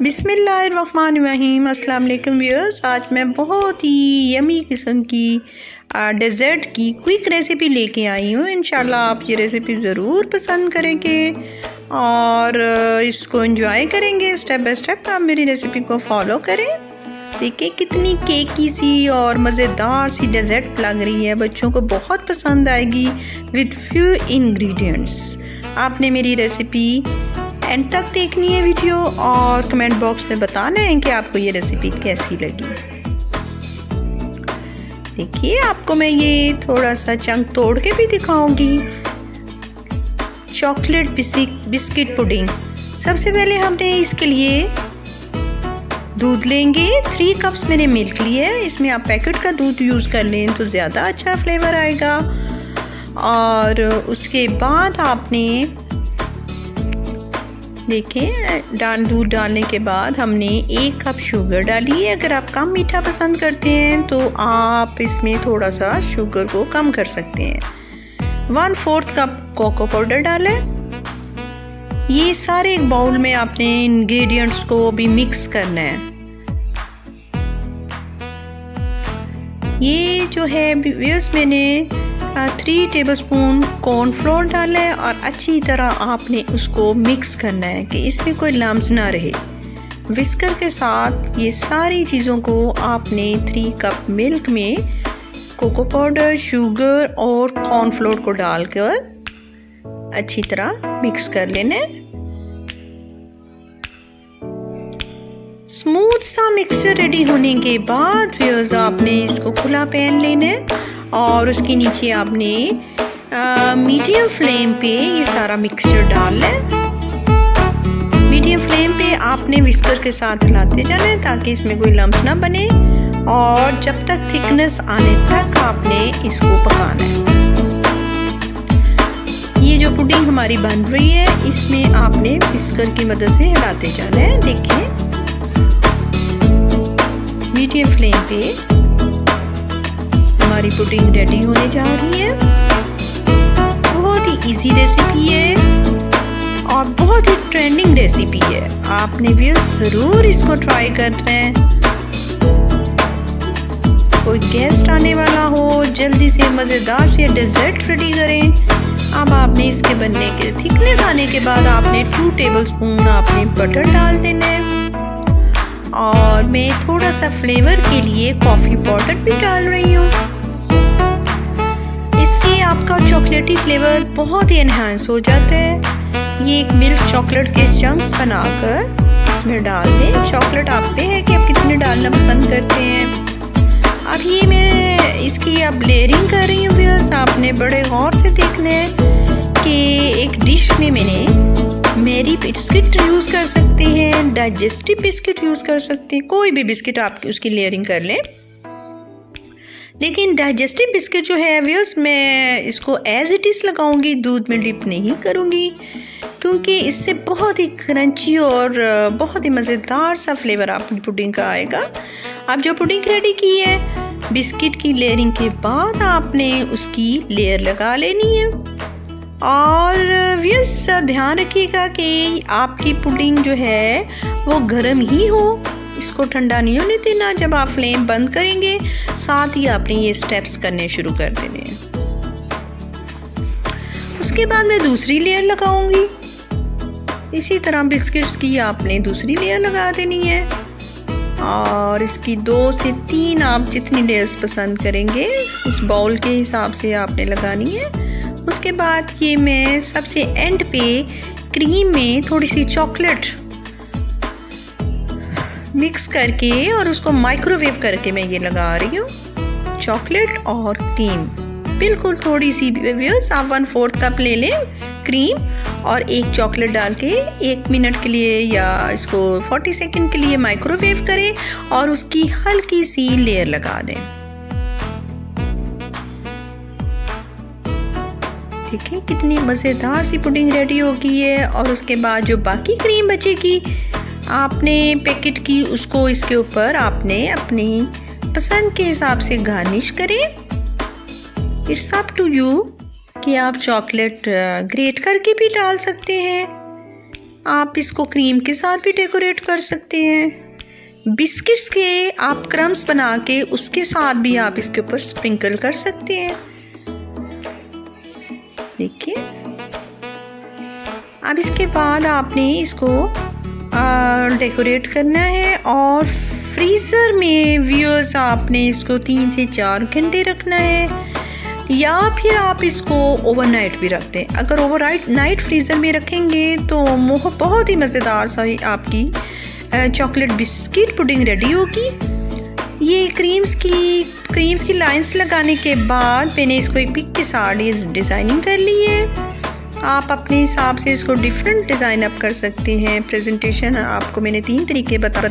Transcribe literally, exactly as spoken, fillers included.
बिस्मिल्लाहिर्रहमानिर्रहीम। अस्सलाम वालेकुम व्यूअर्स। आज मैं बहुत ही यमी किस्म की डेज़र्ट की क्विक रेसिपी लेके आई हूँ। इंशाल्लाह आप ये रेसिपी ज़रूर पसंद करेंगे और इसको एंजॉय करेंगे। स्टेप बाय स्टेप आप मेरी रेसिपी को फॉलो करें। देखिए कितनी केकी सी और मज़ेदार सी डेज़र्ट लग रही है, बच्चों को बहुत पसंद आएगी विद फ्यू इंग्रेडिएंट्स। आपने मेरी रेसिपी एंड तक देखनी है वीडियो और कमेंट बॉक्स में बताना है कि आपको ये रेसिपी कैसी लगी। देखिए आपको मैं ये थोड़ा सा चंक तोड़ के भी दिखाऊंगी। Chocolate biscuit pudding. सबसे पहले हमने इसके लिए दूध लेंगे। थ्री कप्स मैंने मिल्क लिए है। इसमें आप पैकेट का दूध यूज़ कर लें तो ज़्यादा अच्छा फ्लेवर आएगा। और उसके बाद आपने देखें डाल दूध डालने के बाद हमने एक कप शुगर डाली है। अगर आप कम मीठा पसंद करते हैं तो आप इसमें थोड़ा सा शुगर को कम कर सकते हैं। One fourth cup cocoa powder डालें। ये सारे एक बाउल में आपने इंग्रेडिएंट्स को भी मिक्स करना है। ये जो है व्यूअर्स मैंने थ्री टेबलस्पून कॉर्नफ्लोर डाला है और अच्छी तरह आपने उसको मिक्स करना है कि इसमें कोई लम्स ना रहे। विस्कर के साथ ये सारी चीज़ों को आपने थ्री कप मिल्क में कोको पाउडर, शुगर और कॉर्नफ्लोर को डालकर अच्छी तरह मिक्स कर लेना है। स्मूथ सा मिक्सचर रेडी होने के बाद व्यूअर्स आपने इसको खुला पैन लेना है और उसके नीचे आपने मीडियम फ्लेम पे ये सारा मिक्सचर डालना है। मीडियम फ्लेम पे आपने विस्कर के साथ हिलाते जाना है ताकि इसमें कोई लम्स ना बने और जब तक थिकनेस आने तक आपने इसको पकाना है। ये जो पुडिंग हमारी बन रही है इसमें आपने विस्कर की मदद से हिलाते जाना है। देखिए मीडियम फ्लेम पे हमारी पुडिंग रेडी होने जा रही है। बहुत ही इजी रेसिपी है और बहुत ही ट्रेंडिंग रेसिपी है। आपने भी ज़रूर इसको ट्राई करना है। कोई गेस्ट आने वाला हो, जल्दी से मज़ेदार से डेजर्ट रेडी करें। अब आपने इसके बनने के थिकनेस आने के बाद आपने टू टेबलस्पून आपने बटर डाल देना है और मैं थोड़ा सा फ्लेवर के लिए कॉफ़ी पाउडर भी डाल रही हूँ। इससे आपका चॉकलेटी फ्लेवर बहुत ही एनहांस हो जाता है। ये एक मिल्क चॉकलेट के चंक्स बनाकर इसमें डाल दें। चॉकलेट आप पे है कि आप कितने डालना पसंद करते हैं। अब ये मैं इसकी अब लेयरिंग कर रही हूँ व्यूअर्स। आपने बड़े गौर से देखना है कि एक डिश में मैंने मेरी बिस्किट यूज़ कर सकते हैं, डाइजेस्टिव बिस्किट यूज़ कर सकते हैं, कोई भी बिस्किट आप उसकी लेयरिंग कर लें। लेकिन डाइजेस्टिव बिस्किट जो है व्यूअर्स मैं इसको एज इट इज़ लगाऊंगी, दूध में डिप नहीं करूंगी क्योंकि इससे बहुत ही क्रंची और बहुत ही मज़ेदार सा फ्लेवर आपकी पुडिंग का आएगा। आप जो पुडिंग रेडी की है बिस्किट की लेयरिंग के बाद आपने उसकी लेयर लगा लेनी है। और व्यूअर्स ध्यान रखिएगा कि आपकी पुडिंग जो है वो गर्म ही हो, इसको ठंडा नहीं होने देना। जब आप फ्लेम बंद करेंगे साथ ही आपने ये स्टेप्स करने शुरू कर देने हैं। उसके बाद मैं दूसरी लेयर लगाऊंगी। इसी तरह बिस्किट्स की आपने दूसरी लेयर लगा देनी है और इसकी दो से तीन आप जितनी लेयर्स पसंद करेंगे उस बाउल के हिसाब से आपने लगानी है। उसके बाद ये मैं सबसे एंड पे क्रीम में थोड़ी सी चॉकलेट मिक्स करके और उसको माइक्रोवेव करके मैं ये लगा रही हूँ। चॉकलेट और क्रीम बिल्कुल थोड़ी सी व्यूअर्स आप वन फोर्थ कप ले लें क्रीम और एक चॉकलेट डाल के एक मिनट के लिए या इसको फोर्टी सेकंड के लिए माइक्रोवेव करें और उसकी हल्की सी लेयर लगा दें। देखिए कितनी मज़ेदार सी पुडिंग रेडी हो गई है। और उसके बाद जो बाकी क्रीम बचेगी आपने पैकेट की उसको इसके ऊपर आपने अपनी पसंद के हिसाब से गार्निश करें। इट्स अप टू यू कि आप चॉकलेट ग्रेट करके भी डाल सकते हैं। आप इसको क्रीम के साथ भी डेकोरेट कर सकते हैं। बिस्किट्स के आप क्रम्स बना के उसके साथ भी आप इसके ऊपर स्प्रिंकल कर सकते हैं। देखिए, अब इसके बाद आपने इसको डेकोरेट करना है और फ्रीज़र में व्यूअर्स आपने इसको तीन से चार घंटे रखना है, या फिर आप इसको ओवरनाइट भी रख दें। अगर ओवरनाइट नाइट फ्रीज़र में रखेंगे तो बहुत ही मज़ेदार सा आपकी चॉकलेट बिस्किट पुडिंग रेडी होगी। ये क्रीम्स की क्रीम्स की लाइंस लगाने के बाद मैंने इसको एक पिक के साथ डिज़ाइनिंग कर ली है। आप अपने हिसाब से इसको डिफरेंट डिज़ाइन अप कर सकते हैं। प्रेजेंटेशन आपको मैंने तीन तरीके बता